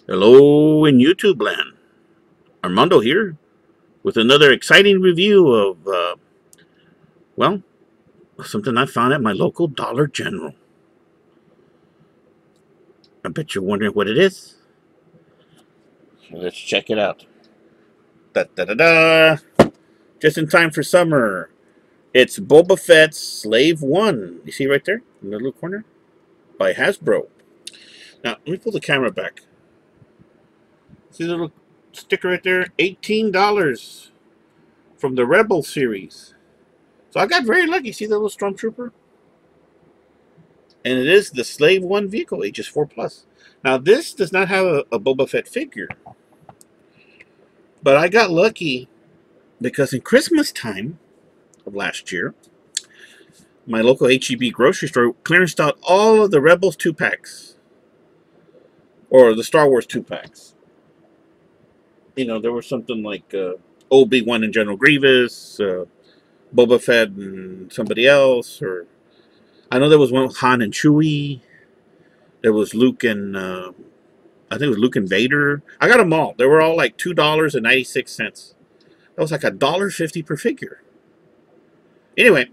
Hello in YouTube land. Armando here with another exciting review of, well, something I found at my local Dollar General. I bet you're wondering what it is. So let's check it out. Da da da da! Just in time for summer. It's Boba Fett's Slave 1. You see right there in the little corner? By Hasbro. Now, let me pull the camera back. See the little sticker right there? $18 from the Rebel series. So I got very lucky. See the little Stormtrooper? And it is the Slave 1 vehicle, ages 4 plus. Now, this does not have a Boba Fett figure. But I got lucky because in Christmas time of last year, my local HEB grocery store clearanced out all of the Rebels 2-packs. Or the Star Wars 2-packs. You know, there was something like Obi-Wan and General Grievous, Boba Fett and somebody else, or I know there was one with Han and Chewie. There was Luke and I think it was Luke and Vader. I got them all. They were all like $2.96. That was like $1.50 per figure. Anyway,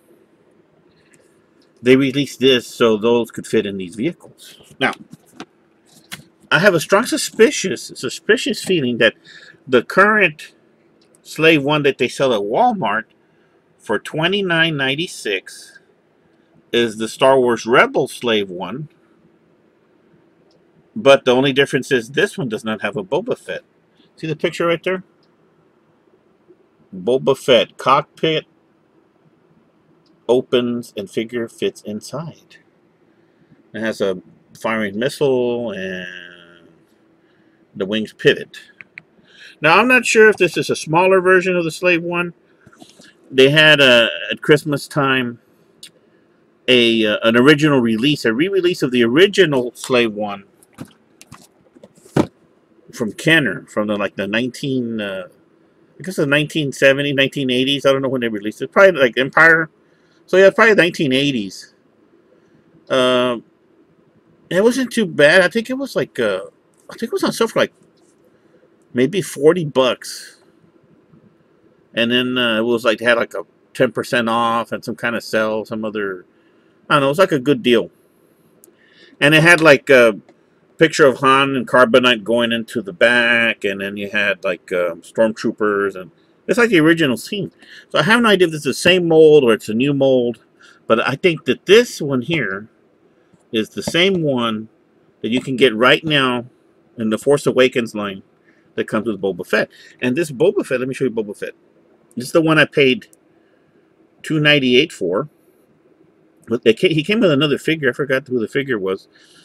they released this so those could fit in these vehicles. Now, I have a strong suspicious feeling that the current Slave 1 that they sell at Walmart for $29.96 is the Star Wars Rebel Slave 1. But the only difference is this one does not have a Boba Fett. See the picture right there? Boba Fett cockpit opens and figure fits inside. It has a firing missile and the wings pivot. Now I'm not sure if this is a smaller version of the Slave 1. They had at Christmas time an original release, a re-release of the original Slave 1 from Kenner, from the 1970s, 1980s. I don't know when they released it. Probably like Empire. So yeah, probably 1980s. It wasn't too bad. I think it was like I think it was on sale for like maybe $40. And then it was like had like a 10% off and some kind of sale, some other, I don't know, it was like a good deal. And it had like a picture of Han and Carbonite going into the back, and then you had like stormtroopers, and it's like the original scene. So I have no idea if it's the same mold or it's a new mold, but I think that this one here is the same one that you can get right now in the Force Awakens line that comes with Boba Fett. And this Boba Fett, let me show you Boba Fett. This is the one I paid $2.98 for. But he came with another figure. I forgot who the figure was.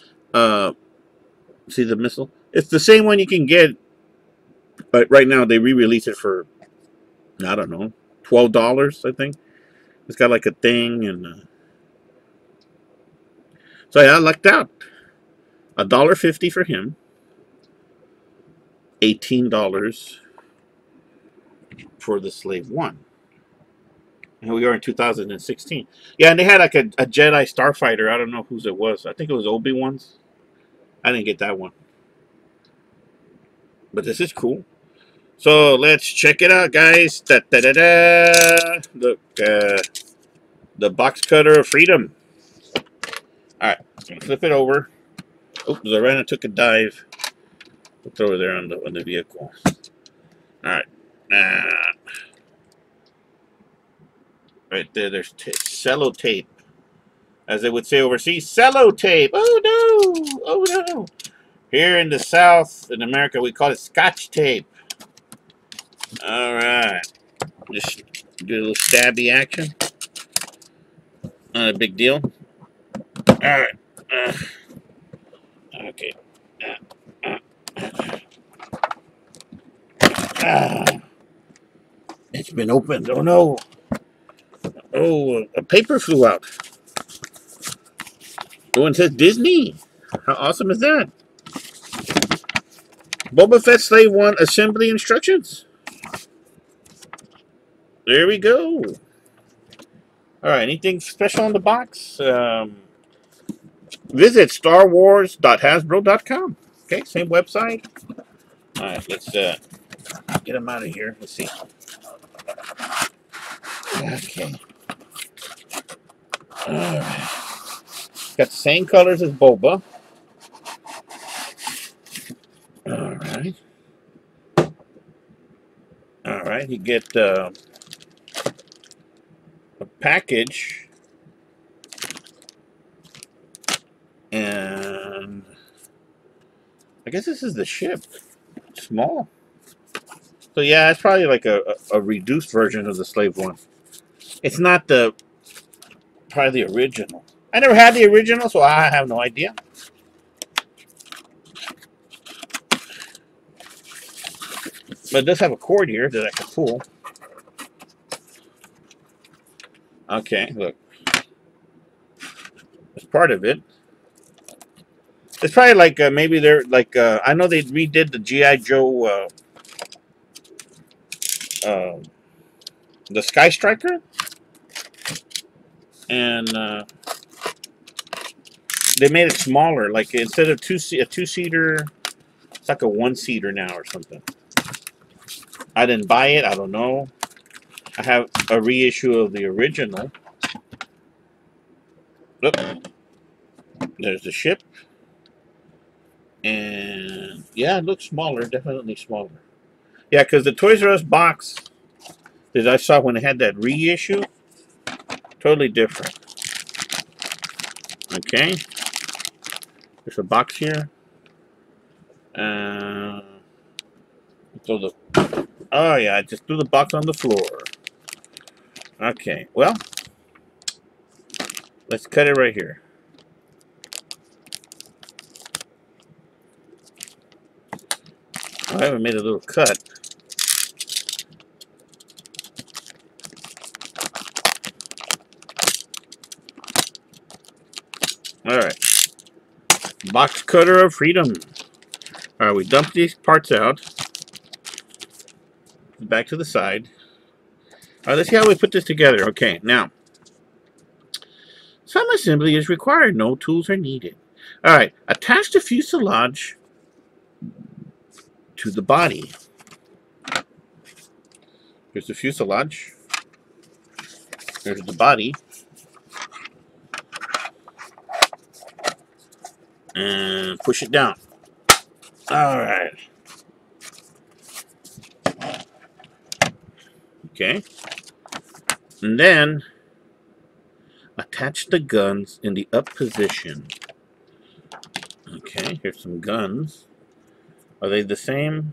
See the missile? It's the same one you can get, but right now they re-release it for, I don't know, $12, I think. It's got like a thing, and so yeah, I lucked out. $1.50 for him. $18 for the Slave 1. And we are in 2016. Yeah, and they had like a Jedi Starfighter. I don't know whose it was. I think it was Obi-Wan's. I didn't get that one. But this is cool. So let's check it out, guys. Da, da, da, da. Look, the box cutter of freedom. Alright, I'm going to flip it over. Oops, Zorana took a dive. Put it over there on the vehicle. Alright. Right there, there's cello tape. As they would say overseas, cello tape. Oh no! Oh no! Here in the South, in America, we call it Scotch tape. Alright. Just do a little stabby action. Not a big deal. Alright. Okay. It's been opened. Oh no! Oh, a paper flew out. Oh, and it says Disney. How awesome is that? Boba Fett Slave 1 assembly instructions. There we go. Alright, anything special on the box? Visit starwars.hasbro.com. Okay, same website. All right, let's get them out of here. Let's see. Okay. All right. Got the same colors as Boba. All right. All right. You get a package, and I guess this is the ship. Small. So yeah, it's probably like a reduced version of the slave one. It's not probably the original. I never had the original, so I have no idea. But it does have a cord here that I can pull. Okay, look. It's part of it. It's probably like maybe they're like I know they redid the GI Joe uh, the Sky Striker, and they made it smaller. Like instead of a two-seater, it's like a one-seater now or something. I didn't buy it. I don't know. I have a reissue of the original. Look, there's the ship, and yeah, it looks smaller. Definitely smaller. Yeah, because the Toys R Us box that I saw when it had that reissue, totally different. Okay, there's a box here. So oh yeah, I just threw the box on the floor. Okay, well, let's cut it right here. I haven't made a little cut. All right, box cutter of freedom. All right, we dump these parts out. Back to the side. All right, let's see how we put this together. Okay, now, some assembly is required. No tools are needed. All right, attach the fuselage to the body. Here's the fuselage. There's the body. And push it down. All right. Okay. And then attach the guns in the up position. Okay, here's some guns. Are they the same?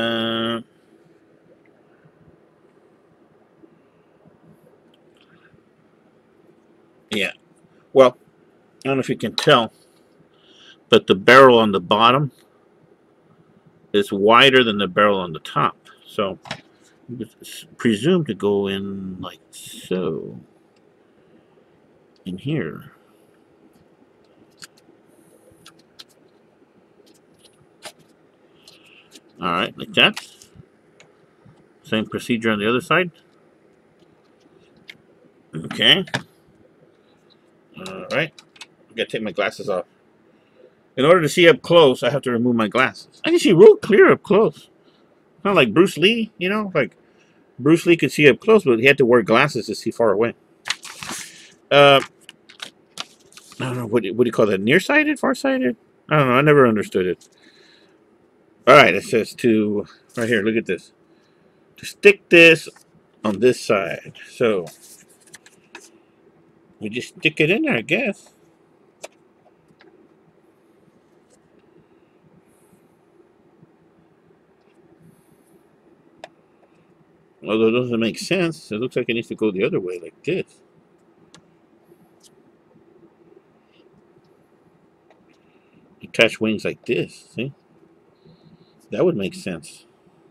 Yeah. Well, I don't know if you can tell, but the barrel on the bottom is wider than the barrel on the top. So it's presumed to go in like so. In here. Alright, like that. Same procedure on the other side. Okay. Alright. I gotta take my glasses off. In order to see up close, I have to remove my glasses. I can see real clear up close. Not like Bruce Lee, you know? Like, Bruce Lee could see up close, but he had to wear glasses to see far away. I don't know, what do you call that? Nearsighted? Farsighted? I don't know, I never understood it. Alright, it says to... Right here, look at this. To stick this on this side. So, we just stick it in there, I guess. Although it doesn't make sense. It looks like it needs to go the other way, like this. Attach wings like this, see? That would make sense.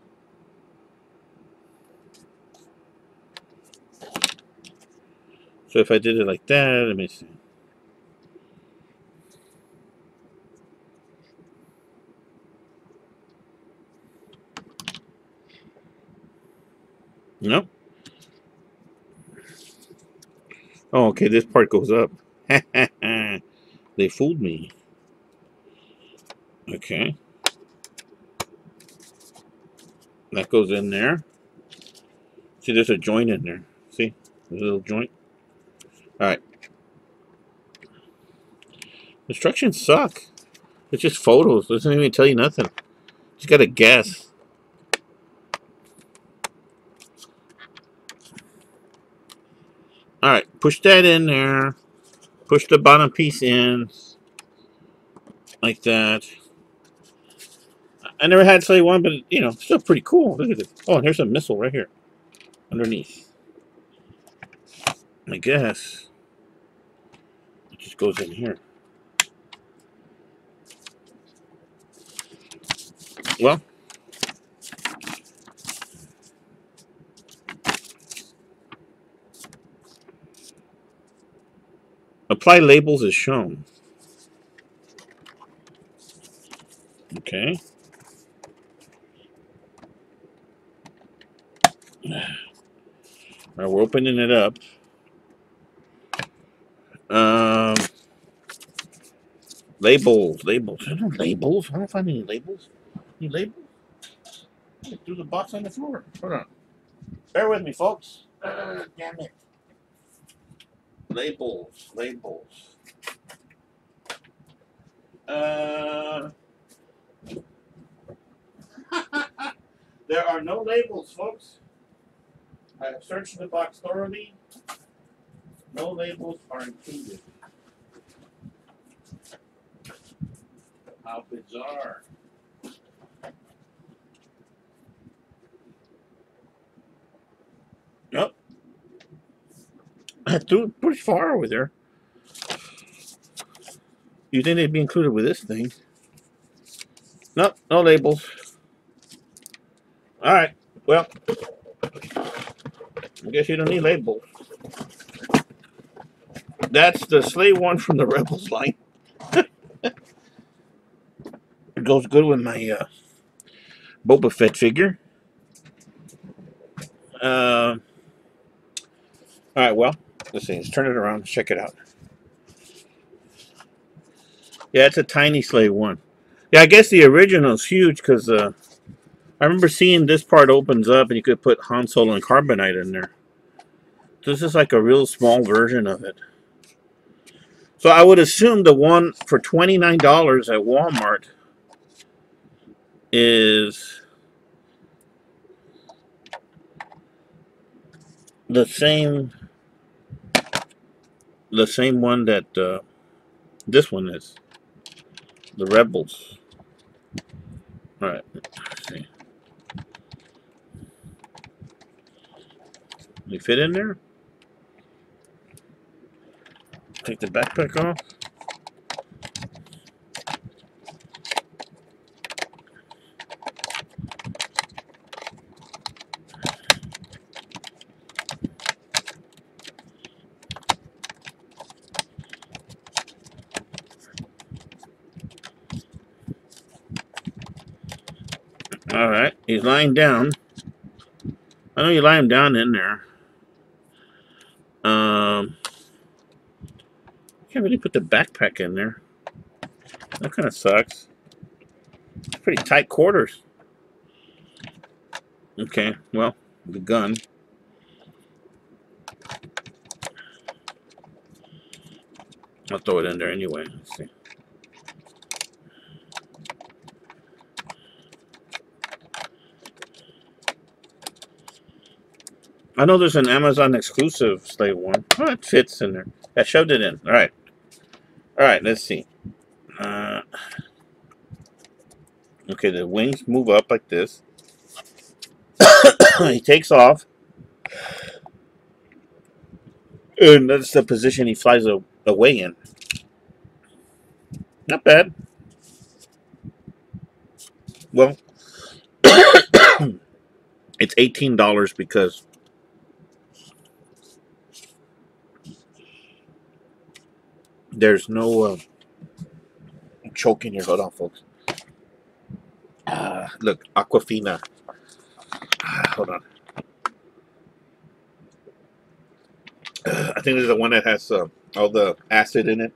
So if I did it like that, let me see. No? Oh, okay, this part goes up. They fooled me. Okay. That goes in there. See, there's a joint in there. See? There's a little joint. Alright. Instructions suck. It's just photos. Doesn't even tell you nothing. Just gotta guess. Alright, push that in there. Push the bottom piece in. Like that. I never had Slave 1, but, you know, still pretty cool. Look at this. Oh, and here's a missile right here. Underneath. I guess. It just goes in here. Well. Apply labels as shown. Okay. Alright, we're opening it up. Labels. I don't labels. I don't find any labels. Any labels? I threw the box on the floor. Hold on. Bear with me, folks. Damn it. Labels. There are no labels, folks. I have searched the box thoroughly. No labels are included. How bizarre. Nope. I threw it pretty far over there. You think they'd be included with this thing? Nope, no labels. Alright, well, I guess you don't need labels. That's the Slave 1 from the Rebels line. It goes good with my Boba Fett figure. Alright, well, let's see. Let's turn it around. Let's check it out. Yeah, it's a tiny Slave 1. Yeah, I guess the original is huge because I remember seeing this part opens up and you could put Han Solo and Carbonite in there. This is like a real small version of it. So I would assume the one for $29 at Walmart is the same one that this one is. The Rebels. Alright, let's see. You fit in there? Take the backpack off. Alright, he's lying down. I know you lie him down in there. Can't really put the backpack in there. That kind of sucks. It's pretty tight quarters. Okay, well, the gun. I'll throw it in there anyway. Let's see. I know there's an Amazon exclusive Slave 1. Oh, it fits in there. I shoved it in. Alright. Alright, let's see. Okay, the wings move up like this. He takes off. And that's the position he flies away in. Not bad. Well, it's $18 because there's no I'm choking here. Hold on, folks. Look, Aquafina. Hold on. I think there's the one that has all the acid in it.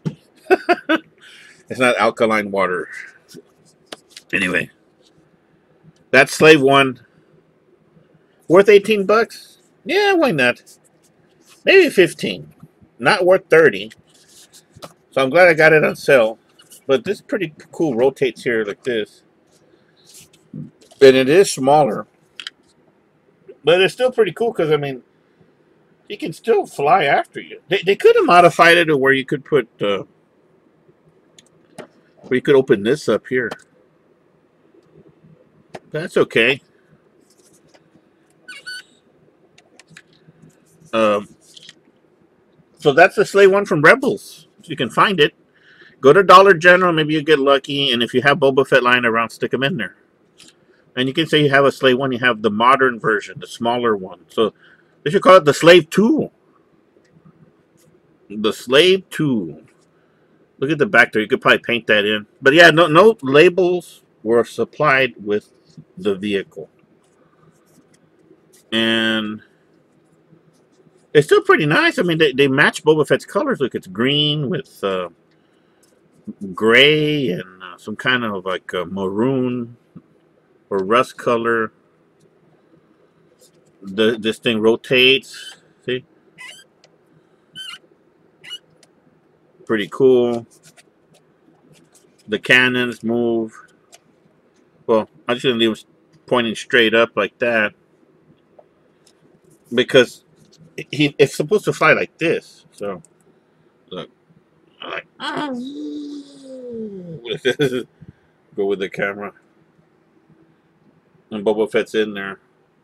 It's not alkaline water. Anyway, that's Slave 1. Worth 18 bucks? Yeah, why not? Maybe 15. Not worth 30. So I'm glad I got it on sale. But this pretty cool rotates here like this. And it is smaller. But it's still pretty cool because, I mean, he can still fly after you. They could have modified it to where you could put, where you could open this up here. That's okay. Um, so that's the Slay one from Rebels. You can find it. Go to Dollar General, maybe you get lucky, and if you have Boba Fett lying around, stick them in there. And you can say you have a Slave 1, you have the modern version, the smaller one. So they should call it the Slave 2. The Slave 2. Look at the back there. You could probably paint that in. But yeah, no labels were supplied with the vehicle. And it's still pretty nice. I mean, they match Boba Fett's colors. Look, it's green with gray and some kind of like maroon or rust color. This thing rotates. See? Pretty cool. The cannons move. Well, I'm just going to leave them pointing straight up like that. Because it's supposed to fly like this. So, look. I like... Go with the camera. And Boba Fett's in there.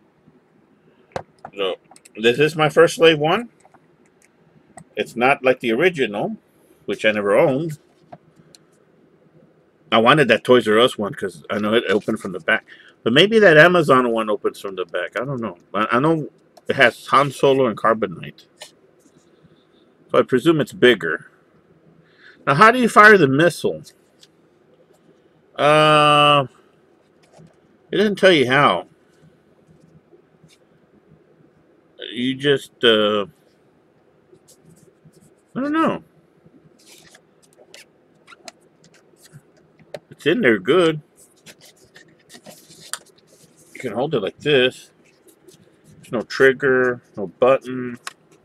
So, this is my first Slave 1. It's not like the original, which I never owned. I wanted that Toys R Us one because I know it opened from the back. But maybe that Amazon one opens from the back. I don't know. I know it has Han Solo and Carbonite. So I presume it's bigger. Now, how do you fire the missile? It doesn't tell you how. You just, I don't know. It's in there good. You can hold it like this. There's no trigger, no button.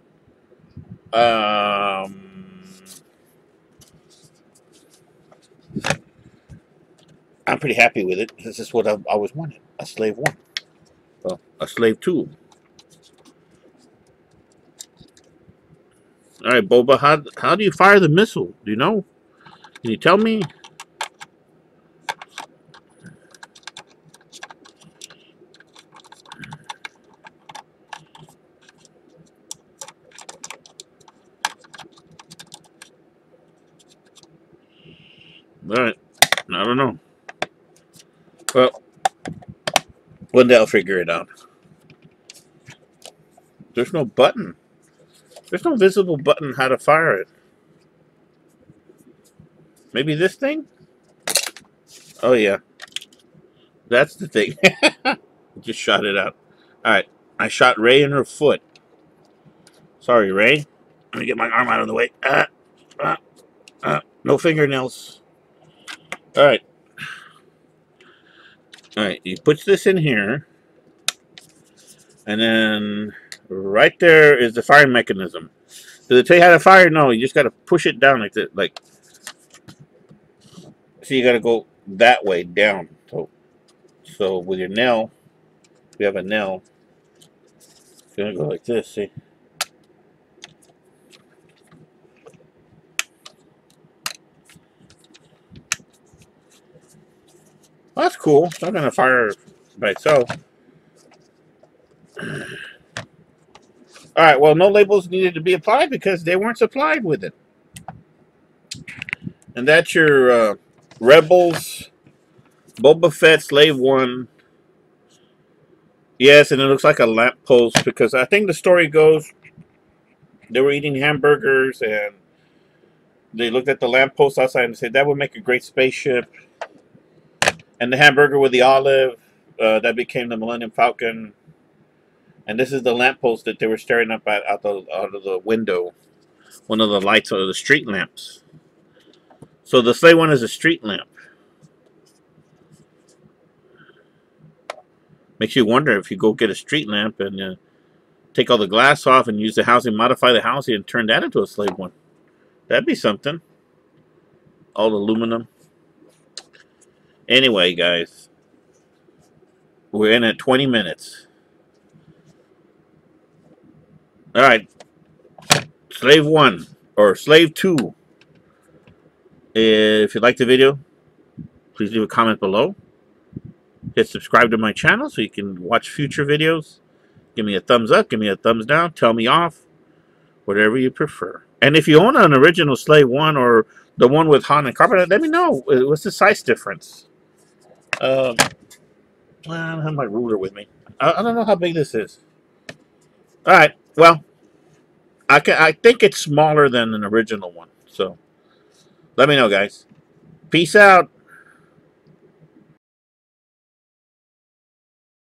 I'm pretty happy with it. This is what I've always wanted. A Slave 1. Well, a Slave 2. Alright, Boba, how do you fire the missile? Do you know? Can you tell me? Alright. I don't know. Well, one day I'll figure it out. There's no button. There's no visible button how to fire it. Maybe this thing? Oh, yeah. That's the thing. Just shot it out. Alright. I shot Rey in her foot. Sorry, Rey. Let me get my arm out of the way. No fingernails. Alright. Alright, you put this in here. And then right there is the firing mechanism. Does it tell you how to fire? No, you just got to push it down like that. Like, so you got to go that way down. So with your nail, we have a nail. It's going to go like this, see? Well, that's cool. It's not going to fire by itself. Alright, well, no labels needed to be applied because they weren't supplied with it. And that's your Rebels Boba Fett Slave 1. Yes, and it looks like a lamppost because I think the story goes they were eating hamburgers and they looked at the lamppost outside and said that would make a great spaceship. And the hamburger with the olive, that became the Millennium Falcon. And this is the lamppost that they were staring up at out of the window. One of the lights are the street lamps. So the Slave 1 is a street lamp. Makes you wonder if you go get a street lamp and take all the glass off and use the housing, modify the housing, and turn that into a slave one. That'd be something. All aluminum. Anyway, guys, we're in at 20 minutes. All right, Slave 1 or Slave 2. If you like the video, please leave a comment below. Hit subscribe to my channel so you can watch future videos. Give me a thumbs up, give me a thumbs down, tell me off, whatever you prefer. And if you own an original Slave 1 or the one with Han and Carpenter, let me know. What's the size difference? I don't have my ruler with me. I don't know how big this is. All right, well, I think it's smaller than an original one. So let me know, guys. Peace out.